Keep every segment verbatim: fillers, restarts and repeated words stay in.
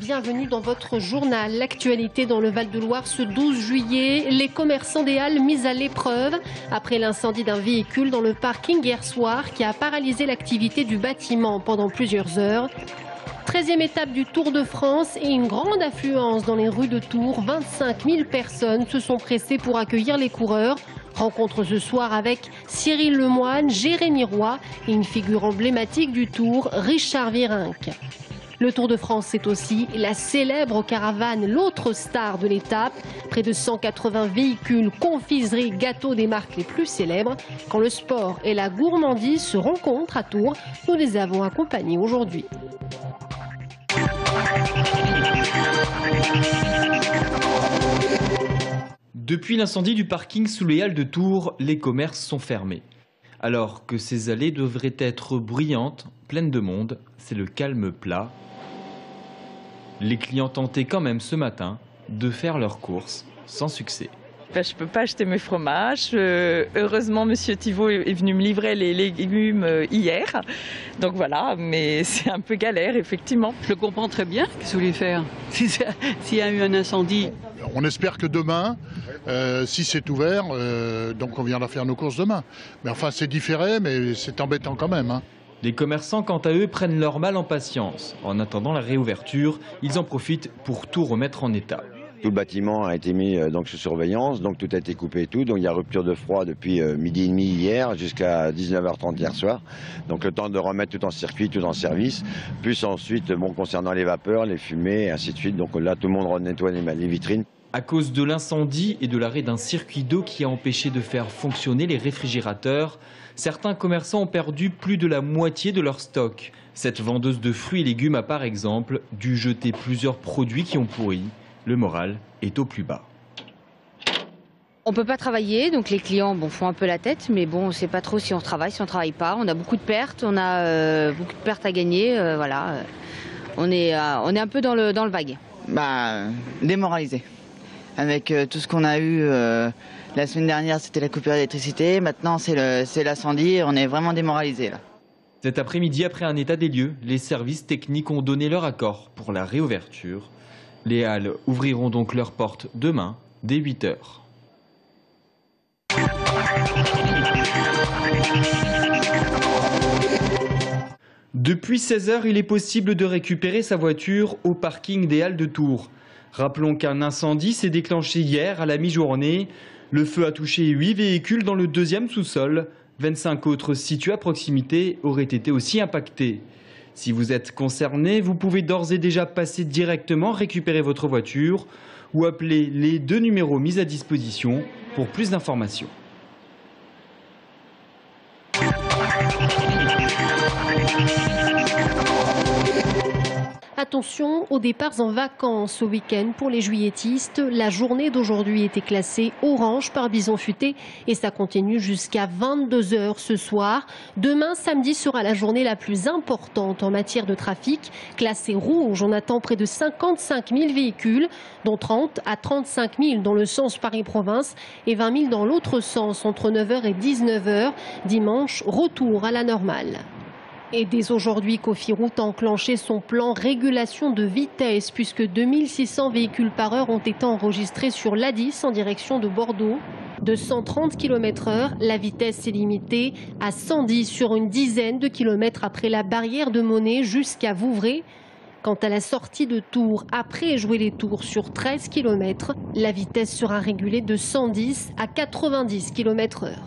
bienvenue dans votre journal. L'actualité dans le Val-de-Loire ce douze juillet. Les commerçants des Halles mis à l'épreuve après l'incendie d'un véhicule dans le parking hier soir qui a paralysé l'activité du bâtiment pendant plusieurs heures. treizième étape du Tour de France et une grande affluence dans les rues de Tours. vingt-cinq mille personnes se sont pressées pour accueillir les coureurs. Rencontre ce soir avec Cyril Lemoine, Jérémy Roy et une figure emblématique du Tour, Richard Virenque. Le Tour de France, c'est aussi la célèbre caravane, l'autre star de l'étape. Près de cent quatre-vingts véhicules, confiseries, gâteaux des marques les plus célèbres. Quand le sport et la gourmandise se rencontrent à Tours, nous les avons accompagnés aujourd'hui. Depuis l'incendie du parking sous les Halles de Tours, les commerces sont fermés. Alors que ces allées devraient être bruyantes, pleines de monde, c'est le calme plat. Les clients tentaient quand même ce matin de faire leurs courses sans succès. Ben, je ne peux pas acheter mes fromages. Euh, heureusement, Monsieur Thibault est venu me livrer les légumes euh, hier. Donc voilà, mais c'est un peu galère, effectivement. Je le comprends très bien. Qu'est-ce que vous voulez faire s'il y a eu un incendie? On espère que demain, euh, si c'est ouvert, euh, donc on viendra faire nos courses demain. Mais enfin, c'est différé, mais c'est embêtant quand même, hein. Les commerçants, quant à eux, prennent leur mal en patience. En attendant la réouverture, ils en profitent pour tout remettre en état. Tout le bâtiment a été mis euh, donc sous surveillance, donc tout a été coupé et tout. Donc il y a rupture de froid depuis euh, midi et demi hier jusqu'à dix-neuf heures trente hier soir. Donc le temps de remettre tout en circuit, tout en service. Plus ensuite, bon, concernant les vapeurs, les fumées, et ainsi de suite. Donc là, tout le monde nettoie les, les vitrines. À cause de l'incendie et de l'arrêt d'un circuit d'eau qui a empêché de faire fonctionner les réfrigérateurs, certains commerçants ont perdu plus de la moitié de leur stock. Cette vendeuse de fruits et légumes a par exemple dû jeter plusieurs produits qui ont pourri. Le moral est au plus bas. On ne peut pas travailler, donc les clients bon, font un peu la tête, mais bon, on ne sait pas trop si on travaille, si on ne travaille pas. On a beaucoup de pertes, on a euh, beaucoup de pertes à gagner, euh, voilà. On est, euh, on est un peu dans le, dans le vague. Bah, démoralisé. Avec euh, tout ce qu'on a eu euh, la semaine dernière, c'était la coupure d'électricité, maintenant c'est l'incendie, on est vraiment démoralisé là. Cet après-midi, après un état des lieux, les services techniques ont donné leur accord pour la réouverture. Les halles ouvriront donc leurs portes demain, dès huit heures. Depuis seize heures, il est possible de récupérer sa voiture au parking des Halles de Tours. Rappelons qu'un incendie s'est déclenché hier à la mi-journée. Le feu a touché huit véhicules dans le deuxième sous-sol. vingt-cinq autres situés à proximité auraient été aussi impactés. Si vous êtes concerné, vous pouvez d'ores et déjà passer directement récupérer votre voiture ou appeler les deux numéros mis à disposition pour plus d'informations. Attention aux départs en vacances au week-end pour les juilletistes. La journée d'aujourd'hui était classée orange par Bison Futé et ça continue jusqu'à vingt-deux heures ce soir. Demain, samedi, sera la journée la plus importante en matière de trafic. Classée rouge, on attend près de cinquante-cinq mille véhicules, dont trente à trente-cinq mille dans le sens Paris-Province et vingt mille dans l'autre sens entre neuf heures et dix-neuf heures. Dimanche, retour à la normale. Et dès aujourd'hui, Cofiroute a enclenché son plan régulation de vitesse puisque deux mille six cents véhicules par heure ont été enregistrés sur l'A dix en direction de Bordeaux. De cent trente kilomètres heure, la vitesse est limitée à cent dix sur une dizaine de kilomètres après la barrière de Monet jusqu'à Vouvray. Quant à la sortie de Tours, après jouer les tours sur treize kilomètres, la vitesse sera régulée de cent dix à quatre-vingt-dix kilomètres heure.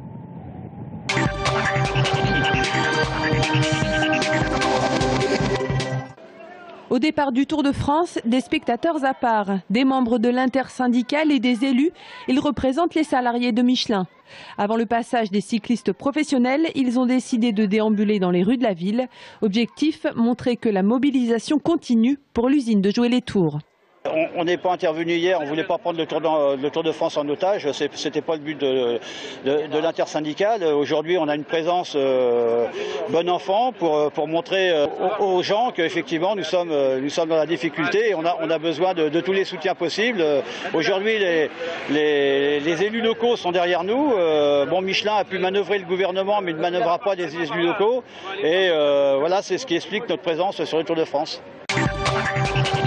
Au départ du Tour de France, des spectateurs à part, des membres de l'intersyndicale et des élus, ils représentent les salariés de Michelin. Avant le passage des cyclistes professionnels, ils ont décidé de déambuler dans les rues de la ville. Objectif, montrer que la mobilisation continue pour l'usine de jouer les tours. On n'est pas intervenu hier, on ne voulait pas prendre le Tour, de, le Tour de France en otage, ce n'était pas le but de, de, de l'intersyndicale. Aujourd'hui, on a une présence euh, bon enfant pour, pour montrer euh, aux, aux gens qu'effectivement nous sommes, nous sommes dans la difficulté et on a, on a besoin de, de tous les soutiens possibles. Aujourd'hui, les, les, les élus locaux sont derrière nous. Euh, bon, Michelin a pu manœuvrer le gouvernement, mais il ne manœuvrera pas des élus locaux. Et euh, voilà, c'est ce qui explique notre présence sur le Tour de France.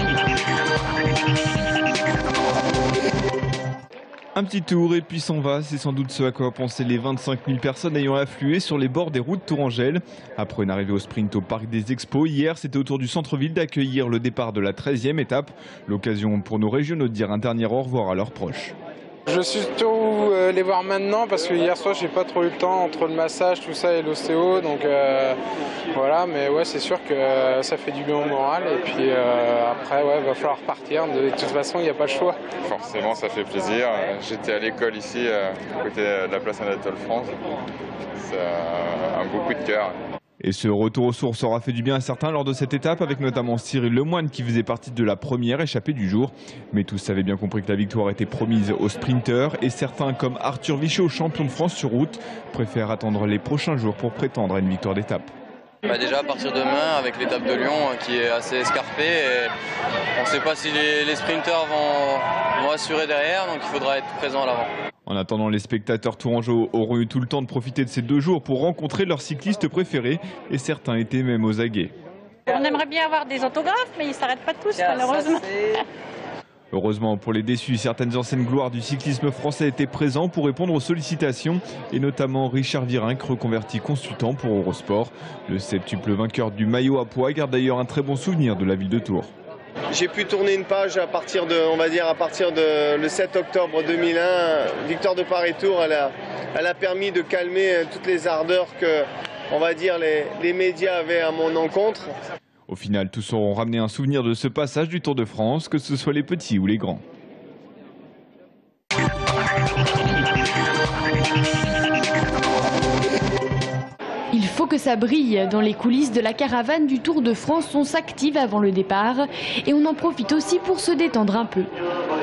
Un petit tour et puis s'en va, c'est sans doute ce à quoi pensaient les vingt-cinq mille personnes ayant afflué sur les bords des routes tourangelles. Après une arrivée au sprint au parc des Expos, hier c'était au tour du centre-ville d'accueillir le départ de la treizième étape. L'occasion pour nos régionaux de dire un dernier au revoir à leurs proches. Je suis surtout euh, les voir maintenant parce que hier soir j'ai pas trop eu le temps entre le massage, tout ça et l'ostéo, donc euh, voilà, mais ouais c'est sûr que euh, ça fait du bien au moral et puis euh, après ouais va falloir partir, de, de toute façon il n'y a pas le choix. Forcément ça fait plaisir, j'étais à l'école ici euh, à côté de la place Anatole France, c'est un beau coup de cœur. Et ce retour aux sources aura fait du bien à certains lors de cette étape, avec notamment Cyril Lemoine qui faisait partie de la première échappée du jour. Mais tous avaient bien compris que la victoire était promise aux sprinteurs et certains, comme Arthur Vichot, champion de France sur route, préfèrent attendre les prochains jours pour prétendre à une victoire d'étape. Bah déjà à partir de demain avec l'étape de Lyon qui est assez escarpée et on ne sait pas si les, les sprinteurs vont, vont assurer derrière, donc il faudra être présent à l'avant. En attendant, les spectateurs tourangeaux auront eu tout le temps de profiter de ces deux jours pour rencontrer leurs cyclistes préférés et certains étaient même aux aguets. On aimerait bien avoir des autographes mais ils ne s'arrêtent pas tous malheureusement. Heureusement pour les déçus, certaines anciennes gloires du cyclisme français étaient présents pour répondre aux sollicitations et notamment Richard Virenque, reconverti consultant pour Eurosport. Le septuple vainqueur du maillot à pois garde d'ailleurs un très bon souvenir de la ville de Tours. J'ai pu tourner une page à partir de, on va dire, à partir de le sept octobre deux mille un. Victoire de Paris-Tours, elle a, elle a permis de calmer toutes les ardeurs que, on va dire, les, les médias avaient à mon encontre. Au final, tous auront ramené un souvenir de ce passage du Tour de France, que ce soit les petits ou les grands. Il faut que ça brille. Dans les coulisses de la caravane du Tour de France, on s'active avant le départ et on en profite aussi pour se détendre un peu.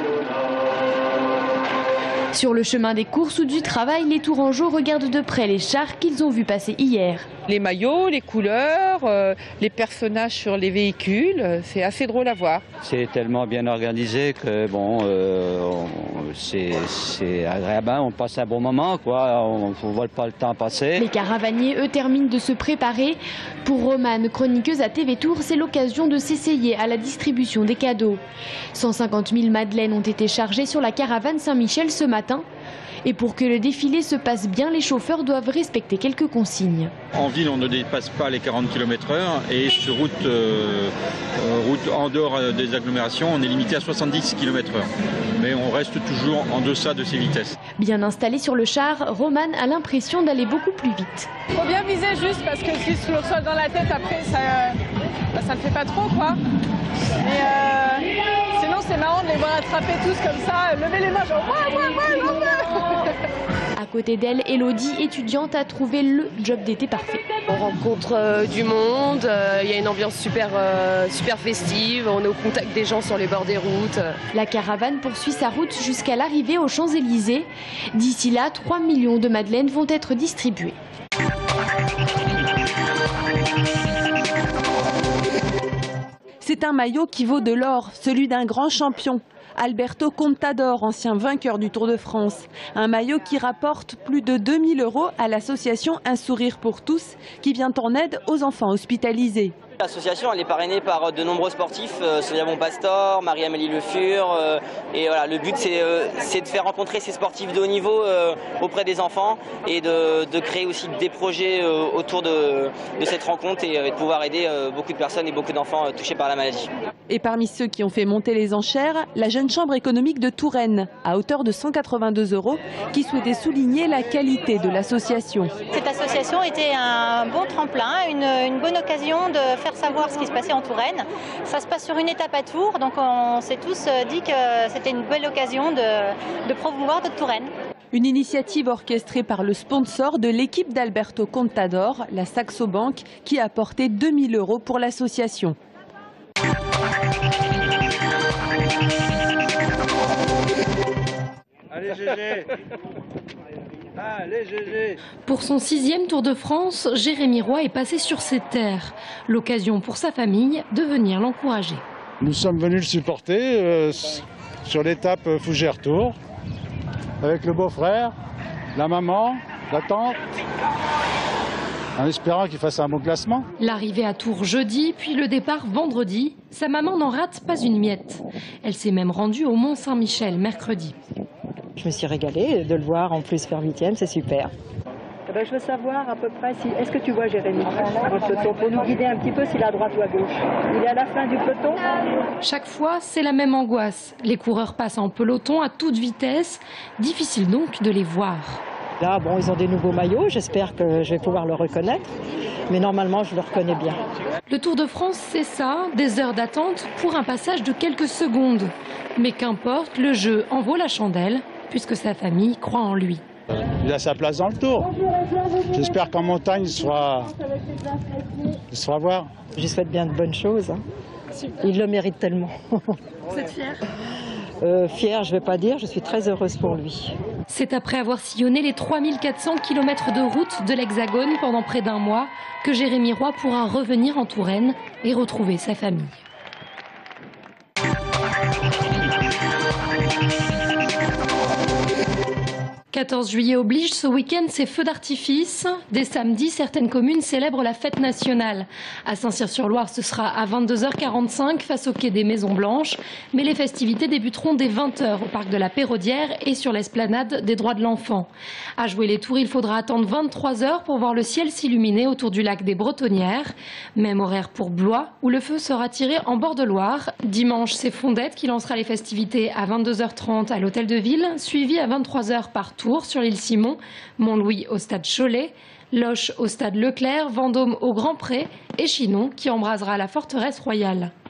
Sur le chemin des courses ou du travail, les Tourangeaux regardent de près les chars qu'ils ont vus passer hier. Les maillots, les couleurs, euh, les personnages sur les véhicules, c'est assez drôle à voir. C'est tellement bien organisé que bon, euh, c'est agréable, on passe un bon moment, quoi. On ne voit pas le temps passer. Les caravaniers, eux, terminent de se préparer. Pour Romane, chroniqueuse à T V Tours, c'est l'occasion de s'essayer à la distribution des cadeaux. cent cinquante mille madeleines ont été chargées sur la caravane Saint-Michel ce matin. Et pour que le défilé se passe bien, les chauffeurs doivent respecter quelques consignes. En ville, on ne dépasse pas les quarante kilomètres heure et sur route, euh, route en dehors des agglomérations, on est limité à soixante-dix kilomètres heure. Mais on reste toujours en deçà de ces vitesses. Bien installé sur le char, Romane a l'impression d'aller beaucoup plus vite. Il faut bien viser juste parce que si je le reçois dans la tête après, ça ne ça le fait pas trop quoi. Mais euh, sinon c'est marrant de les voir attraper tous comme ça, lever les mains genre ouais ouais ouais ouais ouais. À côté d'elle, Elodie, étudiante, a trouvé le job d'été parfait. On rencontre euh, du monde, il euh, y a une ambiance super, euh, super festive, on est au contact des gens sur les bords des routes. La caravane poursuit sa route jusqu'à l'arrivée aux Champs-Élysées. D'ici là, trois millions de madeleines vont être distribuées. C'est un maillot qui vaut de l'or, celui d'un grand champion. Alberto Contador, ancien vainqueur du Tour de France. Un maillot qui rapporte plus de deux mille euros à l'association Un Sourire pour tous, qui vient en aide aux enfants hospitalisés. L'association elle est parrainée par de nombreux sportifs, euh, Sonia Bonpastor, Marie-Amélie Le Fur, euh, et voilà, le but c'est euh, de faire rencontrer ces sportifs de haut niveau euh, auprès des enfants et de, de créer aussi des projets euh, autour de, de cette rencontre et, et de pouvoir aider euh, beaucoup de personnes et beaucoup d'enfants euh, touchés par la maladie. Et parmi ceux qui ont fait monter les enchères, la jeune chambre économique de Touraine, à hauteur de cent quatre-vingt-deux euros, qui souhaitait souligner la qualité de l'association. Cette association était un bon tremplin, une, une bonne occasion de faire savoir ce qui se passait en Touraine. Ça se passe sur une étape à Tours, donc on s'est tous dit que c'était une belle occasion de, de promouvoir notre Touraine. Une initiative orchestrée par le sponsor de l'équipe d'Alberto Contador, la Saxo Bank, qui a apporté deux mille euros pour l'association. Allez G G. Allez, G G. Pour son sixième Tour de France, Jérémy Roy est passé sur ses terres. L'occasion pour sa famille de venir l'encourager. Nous sommes venus le supporter euh, sur l'étape Fougères-Tours avec le beau-frère, la maman, la tante, en espérant qu'il fasse un bon classement. L'arrivée à Tours jeudi, puis le départ vendredi. Sa maman n'en rate pas une miette. Elle s'est même rendue au Mont Saint-Michel mercredi. Je me suis régalée de le voir en plus faire huitième, c'est super. Eh ben, je veux savoir à peu près si... Est-ce que tu vois Jérémy dans le peloton pour nous guider un petit peu s'il est à droite ou à gauche? Il est à la fin du peloton? Chaque fois, c'est la même angoisse. Les coureurs passent en peloton à toute vitesse. Difficile donc de les voir. Là, bon, ils ont des nouveaux maillots. J'espère que je vais pouvoir le reconnaître. Mais normalement, je le reconnais bien. Le Tour de France, c'est ça, des heures d'attente pour un passage de quelques secondes. Mais qu'importe, le jeu en vaut la chandelle, puisque sa famille croit en lui. Il a sa place dans le Tour. J'espère qu'en montagne, il sera, il sera voir. Je lui souhaite bien de bonnes choses. Hein. Il le mérite tellement. Vous êtes fière ? euh, Fière, je ne vais pas dire. Je suis très heureuse pour lui. C'est après avoir sillonné les trois mille quatre cents kilomètres de route de l'Hexagone pendant près d'un mois que Jérémy Roy pourra revenir en Touraine et retrouver sa famille. quatorze juillet oblige, ce week-end, c'est feux d'artifice. Dès samedi, certaines communes célèbrent la fête nationale. À Saint-Cyr-sur-Loire, ce sera à vingt-deux heures quarante-cinq face au quai des Maisons Blanches. Mais les festivités débuteront dès vingt heures au parc de la Péraudière et sur l'esplanade des Droits de l'Enfant. À jouer les tours, il faudra attendre vingt-trois heures pour voir le ciel s'illuminer autour du lac des Bretonnières. Même horaire pour Blois, où le feu sera tiré en bord de Loire. Dimanche, c'est Fondette qui lancera les festivités à vingt-deux heures trente à l'Hôtel de Ville, suivi à vingt-trois heures par tour sur l'île Simon, Montlouis au stade Cholet, Loches au stade Leclerc, Vendôme au Grand Pré et Chinon qui embrasera la forteresse royale.